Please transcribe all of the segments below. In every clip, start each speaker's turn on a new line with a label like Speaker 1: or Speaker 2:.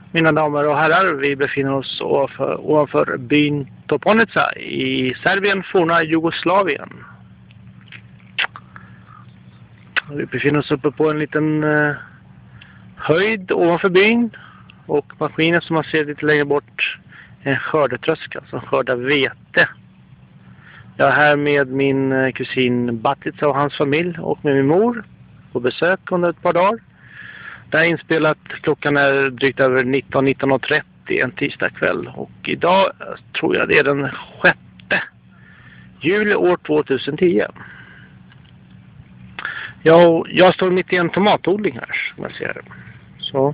Speaker 1: Mina damer och herrar, vi befinner oss ovanför byn Toponica i Serbien, forna Jugoslavien. Vi befinner oss uppe på en liten höjd ovanför byn, och maskinen som man ser lite längre bort är en skördetröska som skördar vete. Jag är här med min kusin Batica och hans familj och med min mor på besök under ett par dagar. Det här är inspelat, klockan är drygt över 19.30 en tisdag kväll, och idag tror jag det är den 6 juli år 2010. Jag står mitt i en tomatodling här, som jag ser. Så.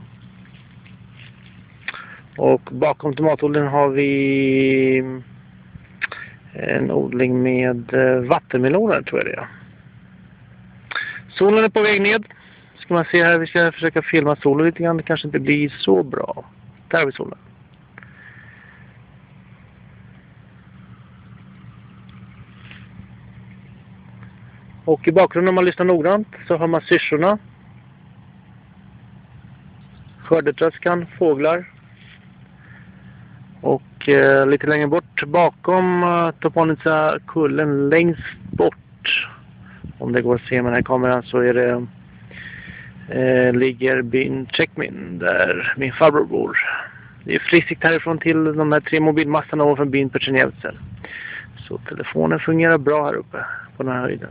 Speaker 1: Och bakom tomatodlingen har vi en odling med vattenmeloner, tror jag det är. Solen är på väg ned. Ska man se här, vi ska försöka filma solen lite grann. Det kanske inte blir så bra. Där har vi solen. Och i bakgrunden, om man lyssnar noggrant, så har man syrsorna, skördetröskan, fåglar. Och lite längre bort bakom Toponica kullen, längst bort, om det går att se med den här kameran, så är det ligger byn Checkmin där min farbror bor. Det är friskt härifrån till de här 3 mobilmasterna ovanför byn Petrinevce. Så telefonen fungerar bra här uppe på den här höjden.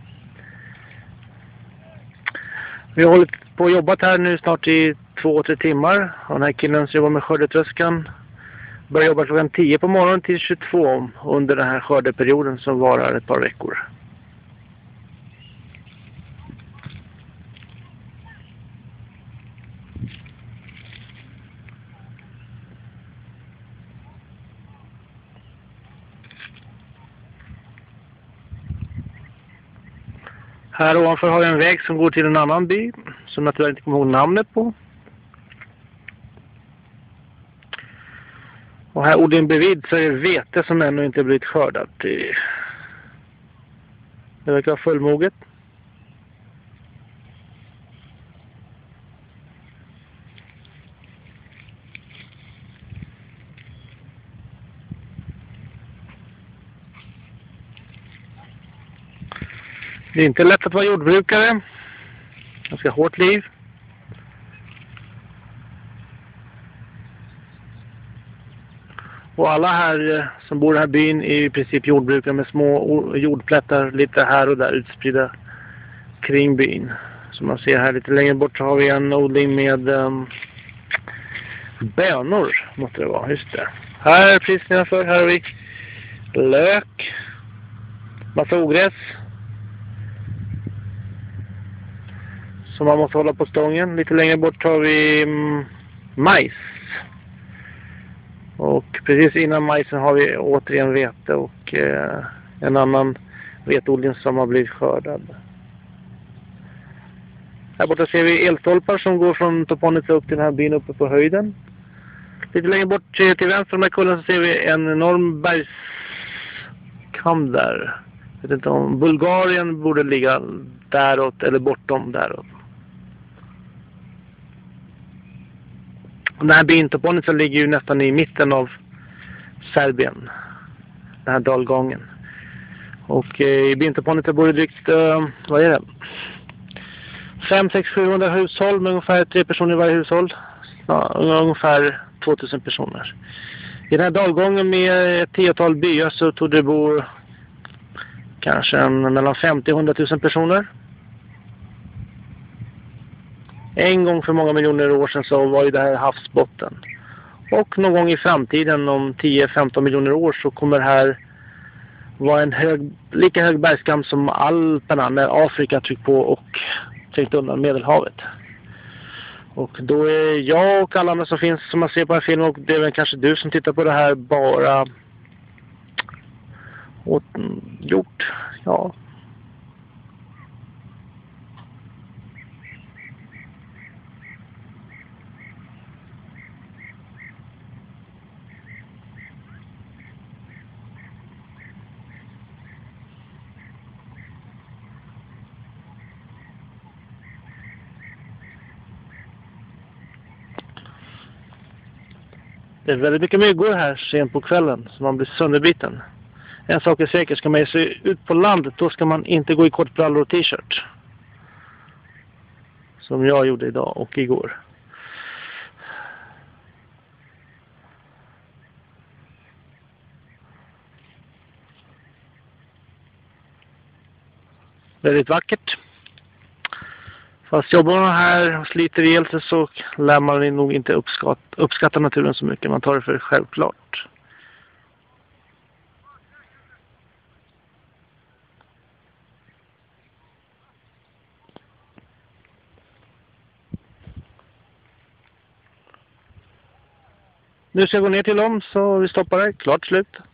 Speaker 1: Vi har hållit på och jobbat här nu snart i 2-3 timmar. Och den här killen som jobbar med skördetröskan börjar jobba klockan 10 på morgonen till 22 under den här skördeperioden som varar ett par veckor. Här ovanför har jag en väg som går till en annan by som jag tyvärr inte kommer ihåg namnet på. Och här odlingen bredvid så är det vete som ännu inte blivit skördat. Det verkar vara fullmoget. Det är inte lätt att vara jordbrukare. Ganska hårt liv. Och alla här som bor i den här byn är i princip jordbrukare med små jordplättar lite här och där utspridda kring byn. Som man ser här lite längre bort så har vi en odling med bönor, måste det vara. Just det. Här precis nedanför, här har vi lök, massa ogräs som man måste hålla på stången. Lite längre bort har vi majs. Och precis innan majsen har vi återigen vete och en annan vetodling som har blivit skördad. Här borta ser vi elstolpar som går från Toponica upp till den här byn uppe på höjden. Lite längre bort till vänster om den här kullen så ser vi en enorm bergskam där. Jag vet inte om Bulgarien borde ligga däråt eller bortom däråt. Den här byn Toponica ligger ju nästan i mitten av Serbien. Den här dalgången. Och i byn Toponica bor det drygt, vad är det? 500-700 hushåll med ungefär 3 personer i varje hushåll. Ungefär 2000 personer. I den här dalgången med ett 10-tal byar så tog det bo kanske mellan 50 och 100 000 personer. En gång för många miljoner år sedan så var ju det här havsbotten. Och någon gång i framtiden om 10-15 miljoner år så kommer det här vara en lika hög bergskam som Alperna när Afrika tryckt på och trängt undan Medelhavet. Och då är jag och alla andra som finns som man ser på en film, och det är väl kanske du som tittar på det här, bara gjort, ja. Det är väldigt mycket myggor här sent på kvällen så man blir sönderbiten. En sak är säker, ska man ge sig ut på landet då ska man inte gå i kortbrallor och t-shirt. Som jag gjorde idag och igår. Väldigt vackert. Fast jobbar man här och sliter ihjäl sig så lär man nog inte uppskatta naturen så mycket. Man tar det för självklart. Nu ska jag gå ner till dem så vi stoppar det. Klart slut.